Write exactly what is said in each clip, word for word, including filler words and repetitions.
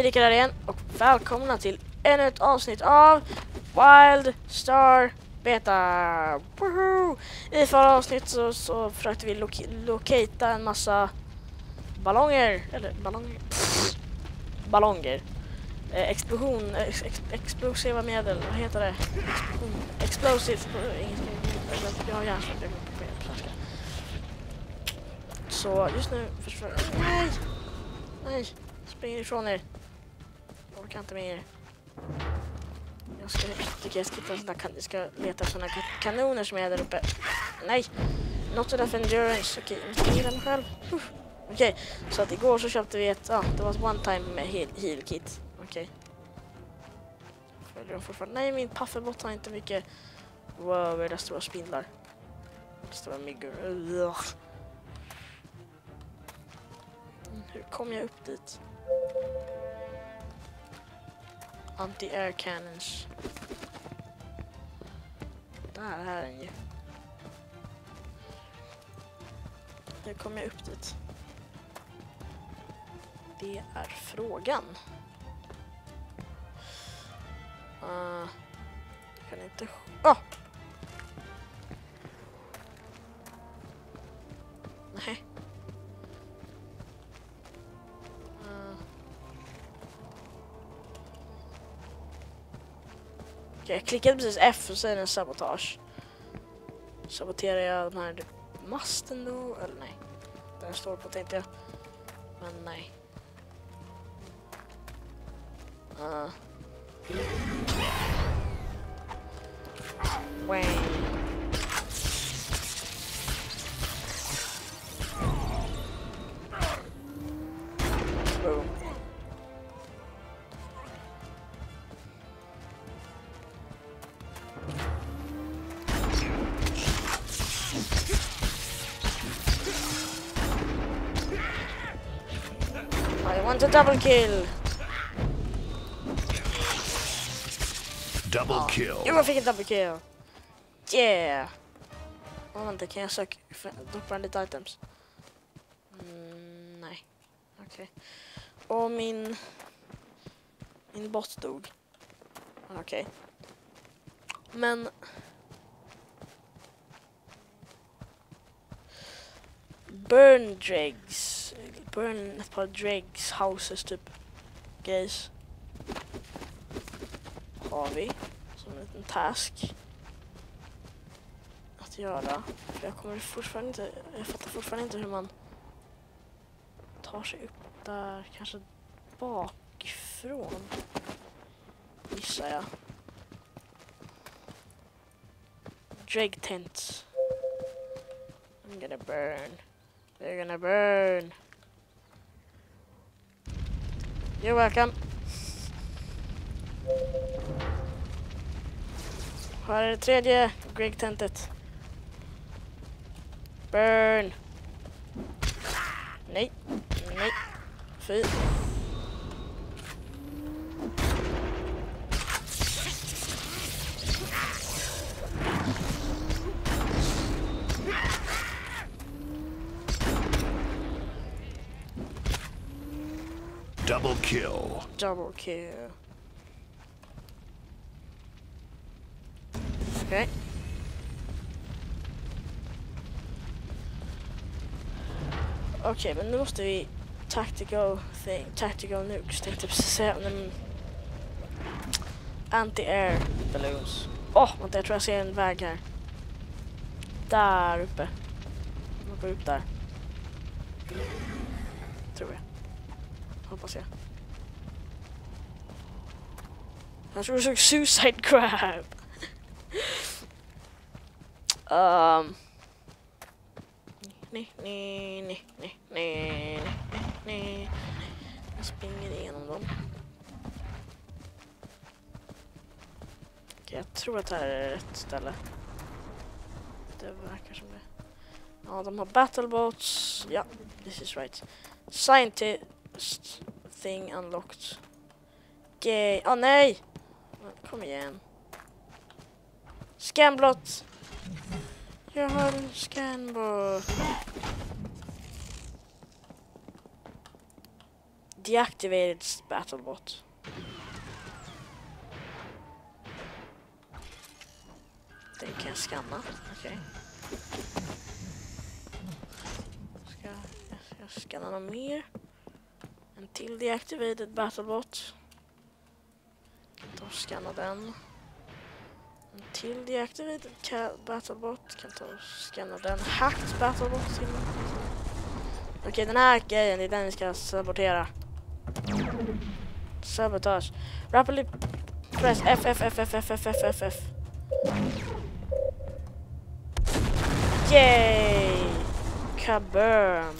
Rickard här igen och välkomna till ännu ett avsnitt av Wild Star Beta. Woohoo! I förra avsnitt så, så försökte vi lo lokata en massa ballonger, eller ballonger, pff, ballonger. Eh, explosion, ex, ex, explosiva medel, vad heter det? Explosion, explosive, jag har hjärnsläpp, jag på svenska. Så just nu försöker, nej, nej, spring ifrån er. Jag orkar inte med er. Jag ska, tycker jag ska, hitta såna, kan, jag ska leta sådana kanoner som är där uppe. Nej, not enough endurance. Okej, jag ska gilla mig själv. Uh. Okej, så att igår så köpte vi ett, ja, det var ett one time med heal, heal kit. Okej. Följer de fortfarande? Nej, min pufferbot har inte mycket. Wow, det stora spindlar. Det stora myggor. Uh. Hur kom jag upp dit? Anti-air cannons. Där här är den ju. Hur kom jag upp dit? Det är frågan. Uh, jag kan inte... Åh! Oh! Nej. Jag klickade precis F och så är det en sabotage. Saboterar jag den här masten då? Eller nej. Den står på tänkte jag. Men nej. Uh. Wang. Boom. I want a double kill. Double oh. kill. Jo, jag fick en double kill. Yeah. Åh, oh, vänta, kan jag söka droppa lite items? Mm, nej. Okej. Okay. Och min... Min bot dog. Okej. Okay. Men... Burn dregs. Burn ett par dregs houses typ. Guys. Har vi som en liten task att göra. För jag kommer fortfarande inte, jag fattar fortfarande inte hur man tar sig upp där, kanske bakifrån. Gissar jag. Dreg tents. I'm gonna burn. They're gonna burn. You're welcome. Här är det tredje Greg-tentet. Burn. Nej. Nej. Fy. Double kill. Double kill. Okej. Okay. Okej, okay, men nu måste vi tactical thing, tactical nukes tänkte jag precis säga. Anti-air balloons. Åh, oh, vänta, jag tror jag ser en väg här. Där uppe. Man går upp där. Tror jag. Hoppas jag. Jag tror det såg suicide grab. Um. Nej, nej, nej, nej, nej, nej. Jag springer igenom dem. Okay, jag tror att det här är rätt ställe. Det verkar som det. Ja, de har battleboats. Ja, this is right. Scientist thing unlocked. Gay. Åh, oh, nej! Kom igen. Scamblot. Jag har en scanbot. deactivated battlebot. Den kan jag scanna. Okej. Ska jag ska scanna något mer? En till deactivated battlebot. Kan ta och scanna den. En till deactivated battlebot. Kan ta och scanna den. Hacked battlebot. Okej, okay, den här grejen är den vi ska sabotera. Sabotage. Rapidly press F, F, F, F, F, F, F, F, F. Yay! Kaboom!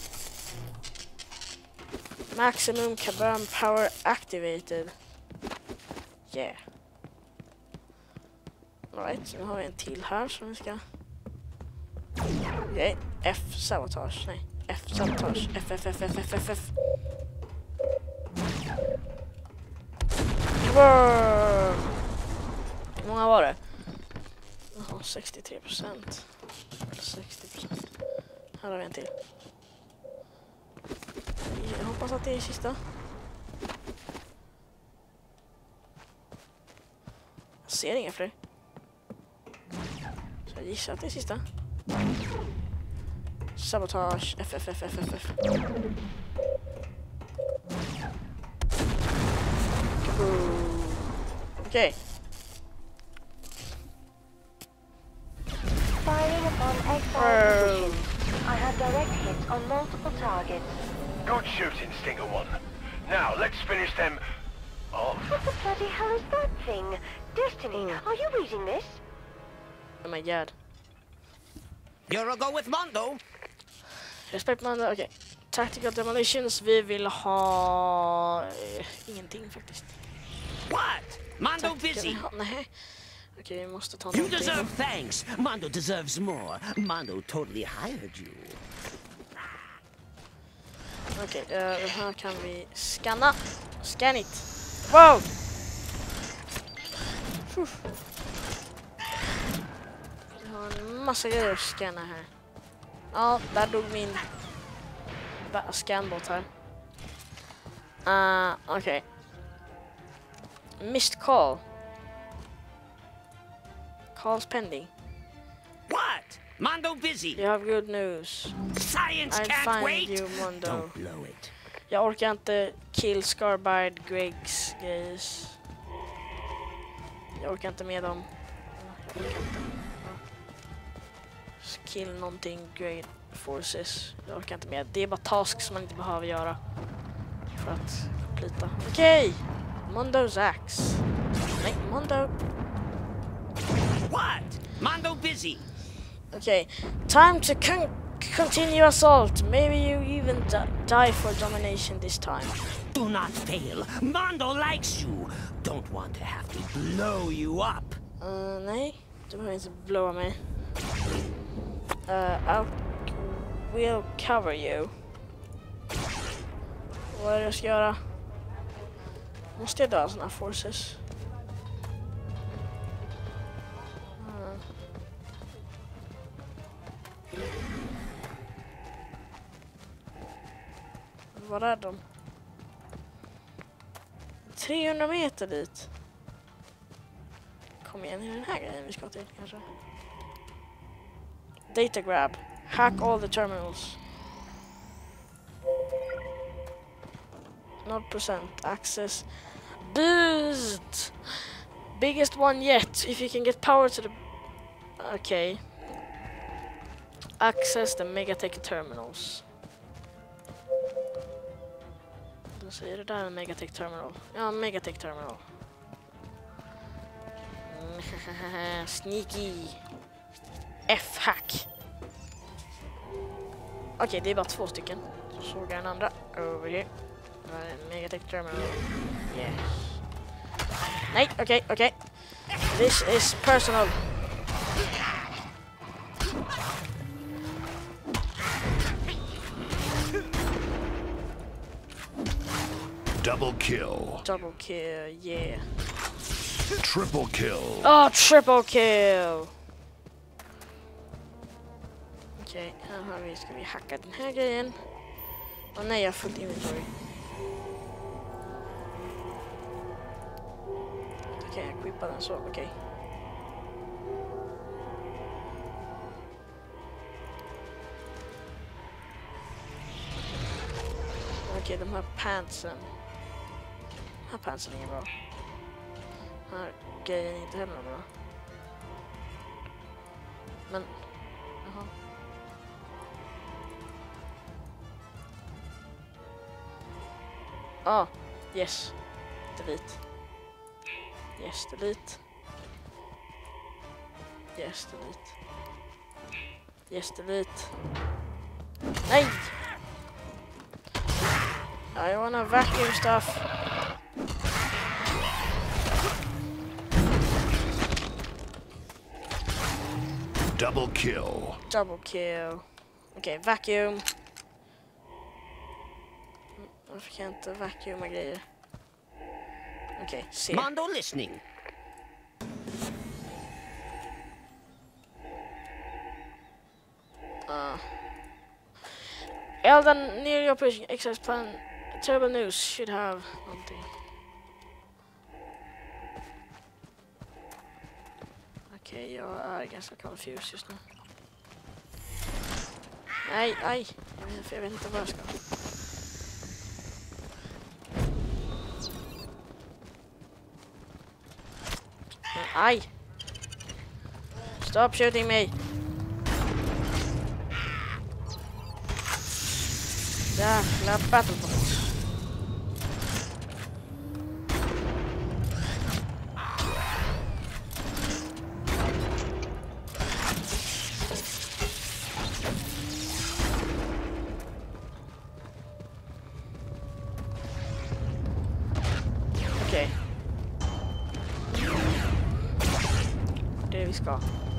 Maximum kaboom power activated. Yeah. Alright, så nu har vi en till här som vi ska... Okej, okay. F, sabotage. Nej, F, sabotage. F, F, F, F, F, F, F. Wow. Hur många var det? Jaha, sextiotre procent. sextio procent. Här har vi en till. Jag hoppas att det är sista. Jag ser inga fler. Så jag gissar att det är sista. Sabotage. F, F, F, F, F, F. Okej. Okay. Firing upon exile position. I have direct hits on multiple targets. Good shooting, Stinger One. Now let's finish them off. What the bloody hell is that thing? Destiny, Mm. are you reading this? Oh my god. You're a go with Mondo. Respect Mondo, okej. Okay. Tactical demolitions, vi vill ha... Uh, ingenting faktiskt. What? Mondo Tactical... busy. Nej. Okej, vi måste ta You någonting. deserve thanks. Mondo deserves more. Mondo totally hired you. Okej, okay, uh, det här kan vi scanna. Scan it. Wow! Uff. Vi har en massa grejer att scanna här. Ja, där dog min scanbot här. Uh, Okej. Okay. Missed call. Calls pending. What? Mondo busy. You have good news. Science I'll can't find wait. you, Mondo. Don't blow it. Jag orkar inte kill Scarbide Gregs grejer. Jag orkar inte med dem. Jag orkar inte. Kill någonting Great Forces. Jag orkar inte med. Det är bara tasks som man inte behöver göra för att plita. Okej! Okay. Mondo's axe. Nej, Mondo. What? Mondo busy. Okay, time to con continue assault. Maybe you even die for domination this time. Do not fail. Mondo likes you. Don't want to have to blow you up. Uh, nej, du behöver inte blowa mig. Uh, I will cover you. Vad är det jag ska göra? Måste jag döda såna forces? Uh. Var är de? trehundra meter dit. Kom igen, är det den här grejen vi ska till kanske? Data grab. Hack all the terminals. zero percent access. Boost! Biggest one yet. If you can get power to the... Okay. Access the Megatech terminals. Då säger det där en Megatech terminal. Ja, Megatech terminal. Mm, sneaky. F-hack. Okej, okay, det är bara två stycken. Så såg jag den andra. Over here. Megatech terminal. Yes. Nej, okej, okay, okej. Okay. This is personal. Double kill. Double kill, yeah. Triple kill. Oh, triple kill! Okej, okay, här har vi, ska vi hacka den här grejen. Åh oh, nej, jag har fullt inventory. Okej, jag equipar den så, okej. Okay. Okej, okay, de här pantsen. De här pantsen är bra. Den här grejen är inte heller bra. Men, jaha. Ah, yes. Delete. Yes, delete. Yes, delete. Yes, delete. Nej! I wanna vacuum stuff. Double kill. Double kill. Okej, okay, vacuum. Varför kan jag inte vacuuma grejer? Okej, okay, se. Mondo listening. Uh. Elden near your operation exercise plan. Terrible news should have någonting. Okej, okay, jag är ganska confused just nu. Nej, aj. Jag vet, jag vet inte vad jag ska. Men, aj. Stop shooting me. Jävla battlebot. Okej. Det är det vi ska.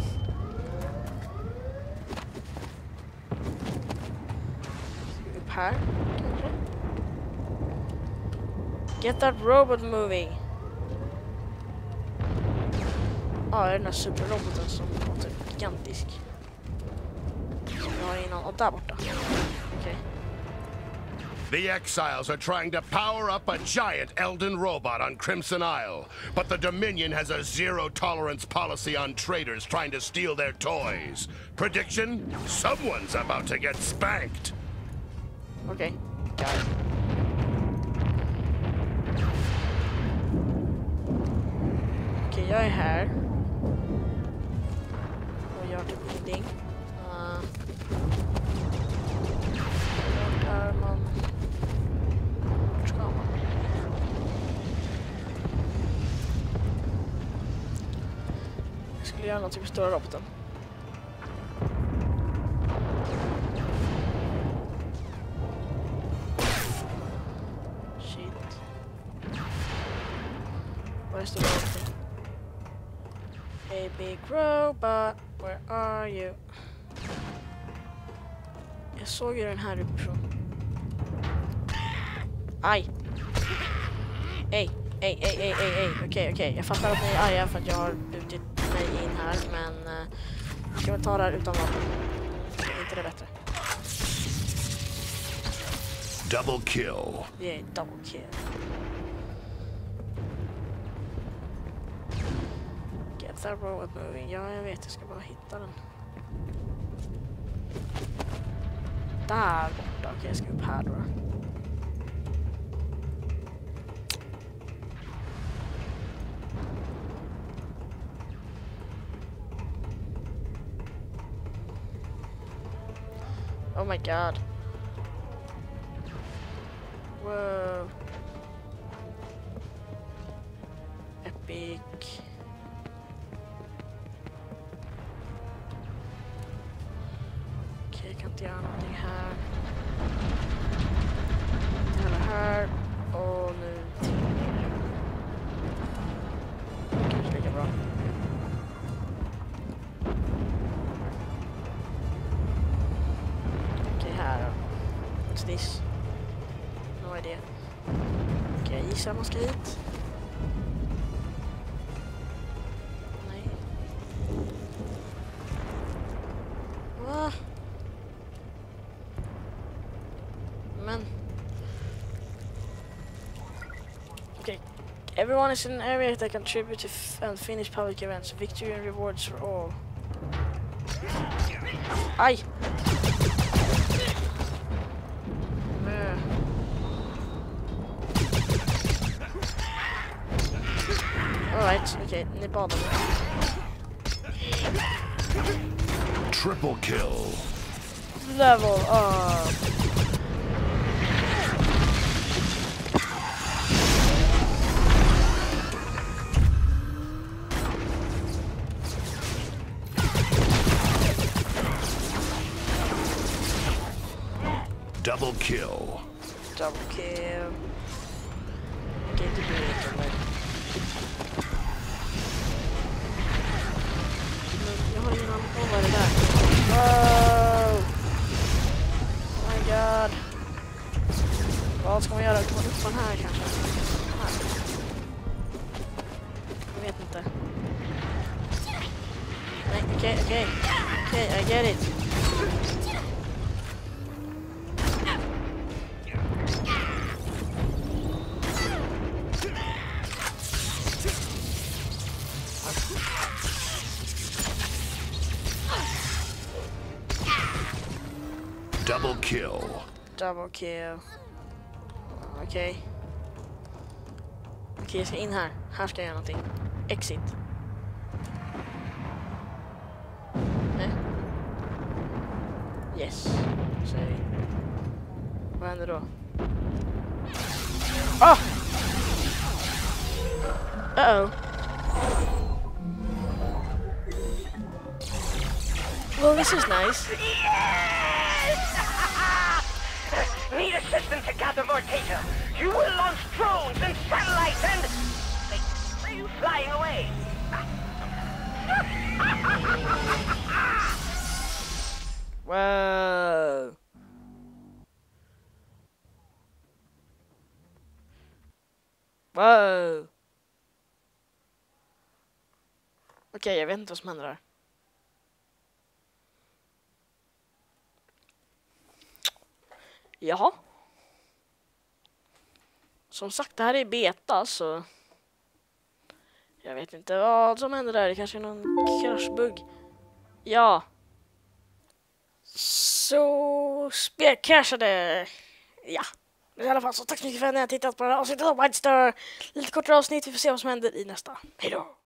Upp här, kanske. Get that robot moving. Ja, ah, den här superroboten som låter gigantisk. Som jag har innan. Och där borta. Okej. Okay. The Exiles are trying to power up a giant Elden robot on Crimson Isle, but the Dominion has a zero-tolerance policy on traitors trying to steal their toys. Prediction? Someone's about to get spanked. Okej, okay. Got it. Okej, okay, jag är här. Och gör typ ingenting. Uh, vart är man? Vart ska man? Jag skulle göra något med stora roboten. Shit. Vad är stora roboten? A big robot, where are you? Jag såg ju den här uppifrån. Aj! Ej, ej, ej, ej, ej, ej. Okej, okej. Jag fattar att ni är arga för att jag har brutit mig in här, men uh, jag ska väl ta det här utan vapen. Är inte det bättre? Double kill. Det är double kill. Get that robot moving. Ja, jag vet. Jag ska bara hitta den. Där borta. Okej, jag ska upp här då. Oh my god. Whoa. Epic. Okej, jag kan inte göra någonting här. Inte heller här. Och nu till ner. Kanske lika bra. Okej, här då. What's this? No idea. Okej, jag gissar man ska hit. Nej. Va? Men. Okej. Everyone is in an area that contribute to f unfinished public events. Victory and rewards for all. Aj! Mm. Alright, okej, okay, ni badar mig. Triple kill. Level up. Double kill. Double kill. Okej, det blir inte eller. Men jag har ingen aning om vad det där. Wow! Oh my god. Vad ska man göra? Kan man upp på den här kanske? Här. Jag vet inte. Nej, okej, okej. Okej, I get it. Double kill. Double kill. Okej. Okay. Okej, okay, jag ska in här. Här ska jag göra någonting. Exit. Nej. Yes. Säger vi. Vad händer då? Ah! Uh-oh. Well, this is nice. Need assistance to gather more data. You will launch drones and satellites and... Wait, are you flying away? Wow. Wow. Okej, okay, jag vet inte vad som händer där. Jaha. Som sagt, det här är beta så jag vet inte vad som händer där. Det kanske är någon kraschbugg. Ja. Så spel crashade. Ja. Men i alla fall så tack så mycket för att ni har tittat på det här avsnittet av Wildstar. Lite kortare avsnitt, vi får se vad som händer i nästa. Hej då.